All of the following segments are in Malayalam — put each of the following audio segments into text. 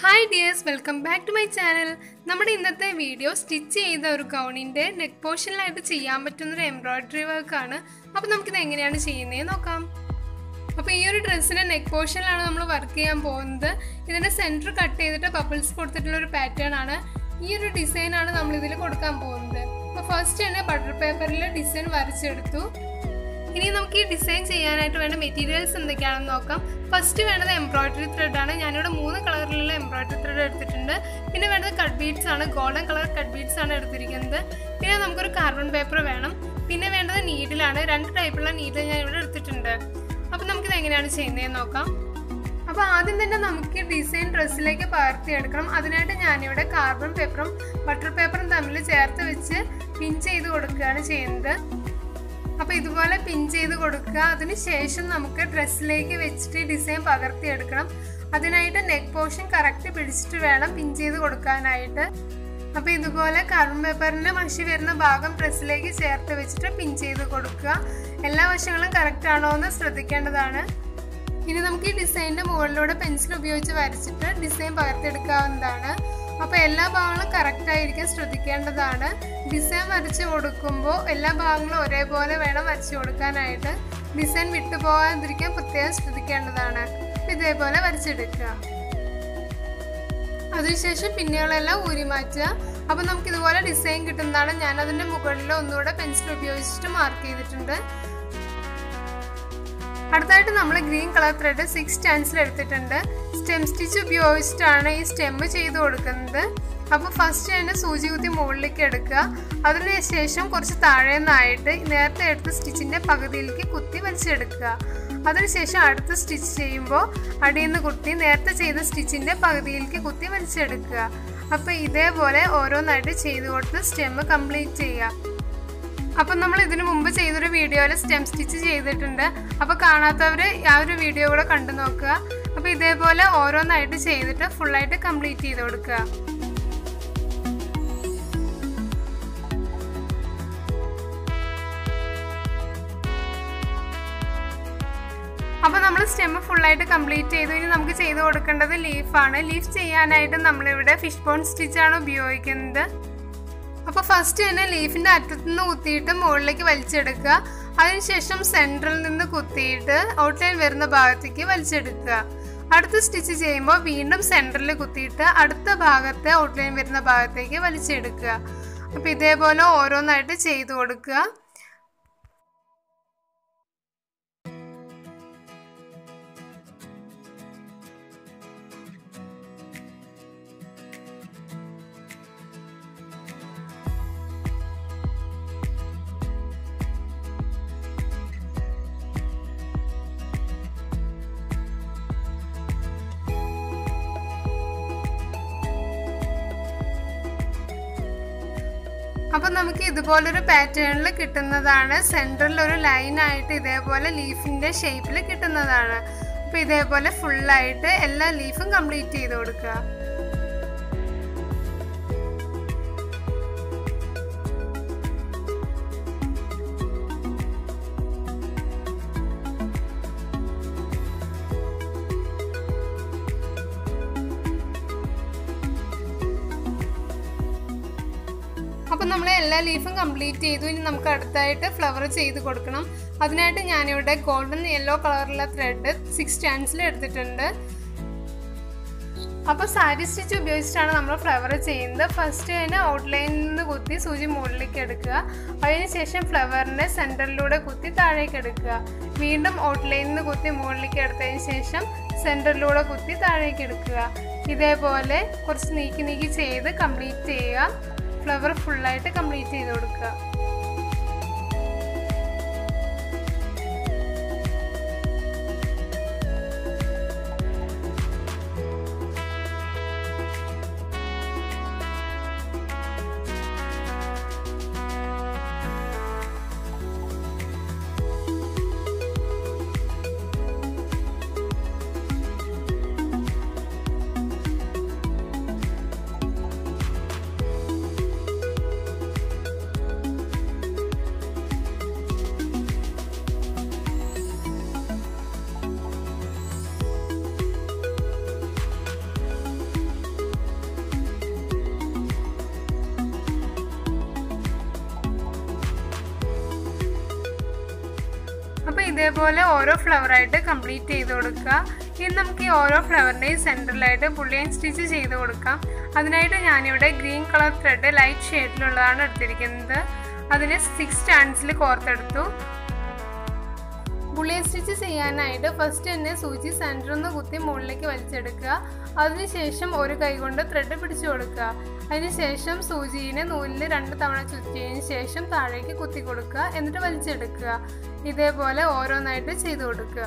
Hi dears, welcome back to my channel. നമ്മുടെ ഇന്നത്തെ വീഡിയോ സ്റ്റിച്ച് ചെയ്ത ഒരു ഗൗണിന്റെ നെക്ക് പോർഷനിലായിട്ട് ചെയ്യാൻ പറ്റുന്ന ഒരു എംബ്രോയിഡറി വർക്ക് ആണ്. അപ്പോൾ നമുക്ക് ഇത് എങ്ങനെയാണ് ചെയ്യുന്നത് നോക്കാം. അപ്പോൾ ഈ ഒരു ഡ്രസ്സിന്റെ നെക്ക് പോർഷനിലാണ് നമ്മൾ വർക്ക് ചെയ്യാൻ പോകുന്നത്. ഇതിന്റെ സെന്റർ കട്ട് ചെയ്തിട്ട് ബബിൾസ് കൊടുത്തിട്ടുള്ള ഒരു പാറ്റേൺ ആണ്. ഈ ഒരു ഡിസൈൻ ആണ് നമ്മൾ ഇതിൽ കൊടുക്കാൻ പോകുന്നത്. അപ്പോൾ ഫസ്റ്റ് തന്നെ ബട്ടർ പേപ്പറിൽ ഡിസൈൻ വരച്ചെടുത്തു. ഇനി നമുക്ക് ഈ ഡിസൈൻ ചെയ്യാനായിട്ട് വേണ്ട മെറ്റീരിയൽസ് എന്തൊക്കെയാണെന്ന് നോക്കാം. ഫസ്റ്റ് വേണ്ടത് എംബ്രോയിഡറി ത്രെഡ് ആണ്. ഞാനിവിടെ 3 കളറിലുള്ള എംബ്രോയിഡറി ത്രെഡ് എടുത്തിട്ടുണ്ട്. പിന്നെ വേണ്ടത് കട്ട് ബീഡ്സ് ആണ്. ഗോൾഡൻ കളർ കട്ട് ബീഡ്സ് ആണ് എടുത്തിരിക്കുന്നത്. പിന്നെ നമുക്കൊരു കാർബൺ പേപ്പർ വേണം. പിന്നെ വേണ്ടത് നീഡിലാണ്. 2 ടൈപ്പുള്ള നീഡിൽ ഞാൻ ഇവിടെ എടുത്തിട്ടുണ്ട്. അപ്പോൾ നമുക്കിത് എങ്ങനെയാണ് ചെയ്യുന്നതെന്ന് നോക്കാം. അപ്പോൾ ആദ്യം തന്നെ നമുക്ക് ഡിസൈൻ ഡ്രസ്സിലേക്ക് പകർത്തിയെടുക്കണം. അതിനായിട്ട് ഞാനിവിടെ കാർബൺ പേപ്പറും ബട്ടർ പേപ്പറും തമ്മിൽ ചേർത്ത് വെച്ച് പിൻ ചെയ്ത് കൊടുക്കുകയാണ് ചെയ്യുന്നത്. അപ്പോൾ ഇതുപോലെ പിൻ ചെയ്ത് കൊടുക്കുക. അതിനുശേഷം നമുക്ക് ഡ്രസ്സിലേക്ക് വെച്ചിട്ട് ഡിസൈൻ പകർത്തിയെടുക്കണം. അതിനായിട്ട് നെക്ക് പോർഷൻ കറക്റ്റ് പിടിച്ചിട്ട് വേണം പിൻ ചെയ്ത് കൊടുക്കാനായിട്ട്. അപ്പോൾ ഇതുപോലെ കാർബൺ പേപ്പറിൻ്റെ മഷി വരുന്ന ഭാഗം ഡ്രസ്സിലേക്ക് ചേർത്ത് വെച്ചിട്ട് പിൻ ചെയ്ത് കൊടുക്കുക. എല്ലാ വശങ്ങളും കറക്റ്റ് ആണോ എന്ന് ശ്രദ്ധിക്കേണ്ടതാണ്. ഇനി നമുക്ക് ഈ ഡിസൈനിൻ്റെ മുകളിലൂടെ പെൻസിൽ ഉപയോഗിച്ച് വരച്ചിട്ട് ഡിസൈൻ പകർത്തിയെടുക്കാവുന്നതാണ്. അപ്പോൾ എല്ലാ ഭാഗങ്ങളും കറക്റ്റായിരിക്കാൻ ശ്രദ്ധിക്കേണ്ടതാണ്. ഡിസൈൻ വരച്ച് കൊടുക്കുമ്പോൾ എല്ലാ ഭാഗങ്ങളും ഒരേപോലെ വേണം വരച്ച് കൊടുക്കാനായിട്ട്. ഡിസൈൻ വിട്ടുപോകാതിരിക്കാൻ പ്രത്യേകം ശ്രദ്ധിക്കേണ്ടതാണ്. ഇതേപോലെ വരച്ചെടുക്കുക. അതിനുശേഷം പിന്നുകളെല്ലാം ഊരി മാറ്റുക. അപ്പോൾ നമുക്കിതുപോലെ ഡിസൈൻ കിട്ടുന്നതാണ്. ഞാനതിൻ്റെ മുകളിൽ ഒന്നുകൂടെ പെൻസിൽ ഉപയോഗിച്ചിട്ട് മാർക്ക് ചെയ്തിട്ടുണ്ട്. അടുത്തായിട്ട് നമ്മൾ ഗ്രീൻ കളർ ത്രെഡ് 6 സ്റ്റാൻഡ്സിൽ എടുത്തിട്ടുണ്ട്. സ്റ്റെം സ്റ്റിച്ച് ഉപയോഗിച്ചിട്ടാണ് ഈ സ്റ്റെം ചെയ്ത് കൊടുക്കുന്നത്. അപ്പോൾ ഫസ്റ്റ് തന്നെ സൂചി കുത്തി മുകളിലേക്ക് എടുക്കുക. അതിനുശേഷം കുറച്ച് താഴെ നിന്നായിട്ട് നേരത്തെ എടുത്ത സ്റ്റിച്ചിൻ്റെ പകുതിയിലേക്ക് കുത്തി വലിച്ചെടുക്കുക. അതിനുശേഷം അടുത്ത സ്റ്റിച്ച് ചെയ്യുമ്പോൾ അടിയിൽ നിന്ന് കുത്തി നേരത്തെ ചെയ്ത സ്റ്റിച്ചിൻ്റെ പകുതിയിലേക്ക് കുത്തി വലിച്ചെടുക്കുക. അപ്പോൾ ഇതേപോലെ ഓരോന്നായിട്ട് ചെയ്ത് കൊടുത്ത് സ്റ്റെം കംപ്ലീറ്റ് ചെയ്യുക. അപ്പം നമ്മൾ ഇതിനു മുമ്പ് ചെയ്തൊരു വീഡിയോയിൽ സ്റ്റെം സ്റ്റിച്ച് ചെയ്തിട്ടുണ്ട്. അപ്പോൾ കാണാത്തവർ ആ ഒരു വീഡിയോ കൂടെ കണ്ടു നോക്കുക. അപ്പോൾ ഇതേപോലെ ഓരോന്നായിട്ട് ചെയ്തിട്ട് ഫുള്ളായിട്ട് കംപ്ലീറ്റ് ചെയ്ത് കൊടുക്കുക. അപ്പോൾ നമ്മൾ സ്റ്റെം ഫുള്ളായിട്ട് കംപ്ലീറ്റ് ചെയ്തു. ഇനി നമുക്ക് ചെയ്ത് കൊടുക്കേണ്ടത് ലീഫാണ്. ലീഫ് ചെയ്യാനായിട്ട് നമ്മളിവിടെ ഫിഷ് ബോൺ സ്റ്റിച്ചാണ് ഉപയോഗിക്കുന്നത്. അപ്പോൾ ഫസ്റ്റ് തന്നെ ലീഫിൻ്റെ അറ്റത്തു നിന്ന് കുത്തിയിട്ട് മുകളിലേക്ക് വലിച്ചെടുക്കുക. അതിനുശേഷം സെൻറ്ററിൽ നിന്ന് കുത്തിയിട്ട് ഔട്ട്ലൈൻ വരുന്ന ഭാഗത്തേക്ക് വലിച്ചെടുക്കുക. അടുത്ത സ്റ്റിച്ച് ചെയ്യുമ്പോൾ വീണ്ടും സെൻറ്ററിൽ കുത്തിയിട്ട് അടുത്ത ഭാഗത്തെ ഔട്ട്ലൈൻ വരുന്ന ഭാഗത്തേക്ക് വലിച്ചെടുക്കുക. അപ്പോൾ ഇതേപോലെ ഓരോന്നായിട്ട് ചെയ്ത് കൊടുക്കുക. അപ്പോൾ നമുക്ക് ഇതുപോലൊരു പാറ്റേണിൽ കിട്ടുന്നതാണ്. സെൻറ്ററിൽ ഒരു ലൈനായിട്ട് ഇതേപോലെ ലീഫിൻ്റെ ഷേപ്പിൽ കിട്ടുന്നതാണ്. അപ്പോൾ ഇതേപോലെ ഫുള്ളായിട്ട് എല്ലാ ലീഫും കംപ്ലീറ്റ് ചെയ്ത് കൊടുക്കുക. അപ്പോൾ നമ്മൾ എല്ലാ ലീഫും കംപ്ലീറ്റ് ചെയ്തു. ഇനി നമുക്ക് അടുത്തായിട്ട് ഫ്ലവർ ചെയ്ത് കൊടുക്കണം. അതിനായിട്ട് ഞാനിവിടെ ഗോൾഡൻ യെല്ലോ കളറുള്ള ത്രെഡ് 6 സ്റ്റാൻഡ്സിൽ എടുത്തിട്ടുണ്ട്. അപ്പോൾ സാരി സ്റ്റിച്ച് ഉപയോഗിച്ചിട്ടാണ് നമ്മൾ ഫ്ലവർ ചെയ്യുന്നത്. ഫസ്റ്റ് തന്നെ ഔട്ട്ലൈനിൽ നിന്ന് കുത്തി സൂചി മുകളിലേക്ക് എടുക്കുക. അതിനുശേഷം ഫ്ലവറിൻ്റെ സെൻറ്ററിലൂടെ കുത്തി താഴേക്ക് എടുക്കുക. വീണ്ടും ഔട്ട്ലൈനിൽ നിന്ന് കുത്തി മുകളിലേക്ക് എടുത്തതിന് ശേഷം സെൻറ്ററിലൂടെ കുത്തി താഴേക്ക് എടുക്കുക. ഇതേപോലെ കുറച്ച് നീക്കി ചെയ്ത് കംപ്ലീറ്റ് ചെയ്യുക. ഫ്ലവർ ഫുള്ളായിട്ട് കംപ്ലീറ്റ് ചെയ്ത് കൊടുക്കുക. ഇതേപോലെ ഓരോ ഫ്ലവറായിട്ട് കംപ്ലീറ്റ് ചെയ്ത് കൊടുക്കുക. ഇനി നമുക്ക് ഈ ഓരോ ഫ്ലവറിൻ്റെയും സെൻറ്ററിലായിട്ട് ബുള്ളിയൻ സ്റ്റിച്ച് ചെയ്ത് കൊടുക്കാം. അതിനായിട്ട് ഞാനിവിടെ ഗ്രീൻ കളർ ത്രെഡ് ലൈറ്റ് ഷെയ്ഡിലുള്ളതാണ് എടുത്തിരിക്കുന്നത്. അതിനെ 6 സ്റ്റാൻഡ്സിൽ കോർത്തെടുത്തു. ബുള്ളിയൻ സ്റ്റിച്ച് ചെയ്യാനായിട്ട് ഫസ്റ്റ് തന്നെ സൂചി സെൻറ്ററിൽ നിന്ന് കുത്തി മുകളിലേക്ക് വലിച്ചെടുക്കുക. അതിനുശേഷം ഒരു കൈ കൊണ്ട് ത്രെഡ് പിടിച്ചു കൊടുക്കുക. അതിനുശേഷം സൂചിയെ നൂലിൽ 2 തവണ ചുറ്റിയതിന് ശേഷം താഴേക്ക് കുത്തി കൊടുക്കുക. എന്നിട്ട് വലിച്ചെടുക്കുക. ഇതേപോലെ ഓരോന്നായിട്ട് ചെയ്തു കൊടുക്കുക.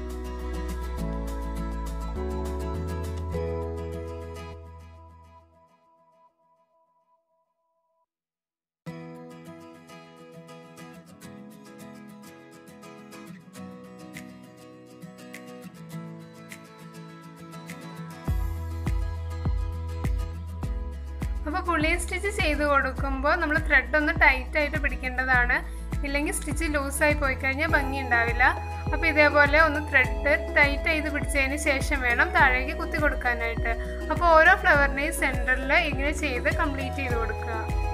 അപ്പോൾ ബുള്ളിയൻ സ്റ്റിച്ച് ചെയ്ത് കൊടുക്കുമ്പോൾ നമ്മൾ ത്രെഡ് ഒന്ന് ടൈറ്റായിട്ട് പിടിക്കേണ്ടതാണ്. ഇല്ലെങ്കിൽ സ്റ്റിച്ച് ലൂസായി പോയി കഴിഞ്ഞാൽ ഭംഗി ഉണ്ടാവില്ല. അപ്പോൾ ഇതേപോലെ ഒന്ന് ത്രെഡ് ടൈറ്റ് ചെയ്ത് പിടിച്ചതിന് ശേഷം വേണം താഴേക്ക് കുത്തി കൊടുക്കാനായിട്ട്. അപ്പോൾ ഓരോ ഫ്ലവറിനെയും സെൻറ്ററിൽ ഇങ്ങനെ ചെയ്ത് കംപ്ലീറ്റ് ചെയ്ത് കൊടുക്കുക.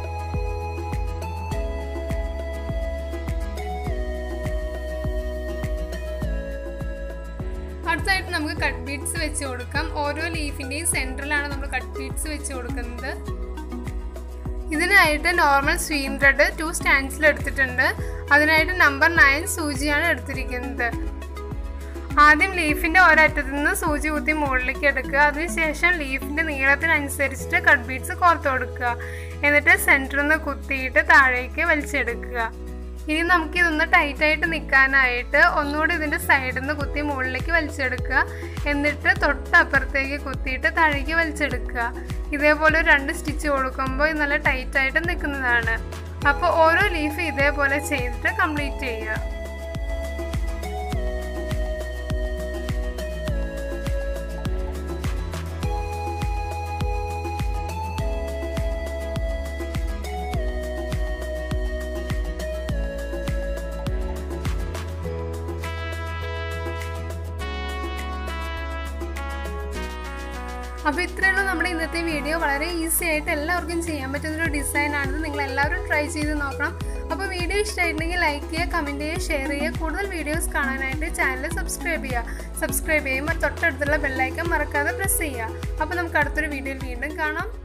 അടുത്തായിട്ട് നമുക്ക് കട്ട് ബീഡ്സ് വെച്ച് കൊടുക്കാം. ഓരോ ലീഫിൻ്റെയും സെൻറ്ററിലാണ് നമ്മൾ കട്ട് ബീഡ്സ് വെച്ച് കൊടുക്കുന്നത്. ഇതിനായിട്ട് നോർമൽ സ്വീം ത്രെഡ് 2 സ്റ്റാൻഡ്സിൽ എടുത്തിട്ടുണ്ട്. അതിനായിട്ട് നമ്പർ 9 സൂചിയാണ് എടുത്തിരിക്കുന്നത്. ആദ്യം ലീഫിൻ്റെ ഒരറ്റത്തു നിന്ന് സൂചി കുത്തി മുകളിലേക്ക് എടുക്കുക. അതിനുശേഷം ലീഫിൻ്റെ നീളത്തിനനുസരിച്ചിട്ട് കട്ട് ബീഡ്സ് കോർത്ത് കൊടുക്കുക. എന്നിട്ട് സെൻറ്ററിൽ നിന്ന് കുത്തിയിട്ട് താഴേക്ക് വലിച്ചെടുക്കുക. ഇനി നമുക്കിതൊന്ന് ടൈറ്റായിട്ട് നിൽക്കാനായിട്ട് ഒന്നുകൂടി ഇതിൻ്റെ സൈഡിൽ നിന്ന് കുത്തി മുകളിലേക്ക് വലിച്ചെടുക്കുക. എന്നിട്ട് തൊട്ടപ്പുറത്തേക്ക് കുത്തിയിട്ട് താഴേക്ക് വലിച്ചെടുക്കുക. ഇതേപോലെ 2 സ്റ്റിച്ച് കൊടുക്കുമ്പോൾ ഇത് നല്ല ടൈറ്റായിട്ട് നിൽക്കുന്നതാണ്. അപ്പോൾ ഓരോ ലീഫ് ഇതേപോലെ ചെയ്തിട്ട് കംപ്ലീറ്റ് ചെയ്യുക. അപ്പോൾ ഇത്രയുള്ളൂ നമ്മുടെ ഇന്നത്തെ വീഡിയോ. വളരെ ഈസി ആയിട്ട് എല്ലാവർക്കും ചെയ്യാൻ പറ്റുന്നൊരു ഡിസൈനാണിത്. നിങ്ങൾ എല്ലാവരും ട്രൈ ചെയ്ത് നോക്കണം. അപ്പോൾ വീഡിയോ ഇഷ്ടമായിട്ടുണ്ടെങ്കിൽ ലൈക്ക് ചെയ്യുക, കമൻറ്റ് ചെയ്യുക, ഷെയർ ചെയ്യുക. കൂടുതൽ വീഡിയോസ് കാണാനായിട്ട് ചാനൽ സബ്സ്ക്രൈബ് ചെയ്യുക. സബ്സ്ക്രൈബ് ചെയ്യുമ്പോൾ തൊട്ടടുത്തുള്ള ബെല്ലൈക്കൺ മറക്കാതെ പ്രസ് ചെയ്യുക. അപ്പോൾ നമുക്ക് അടുത്തൊരു വീഡിയോയിൽ വീണ്ടും കാണാം.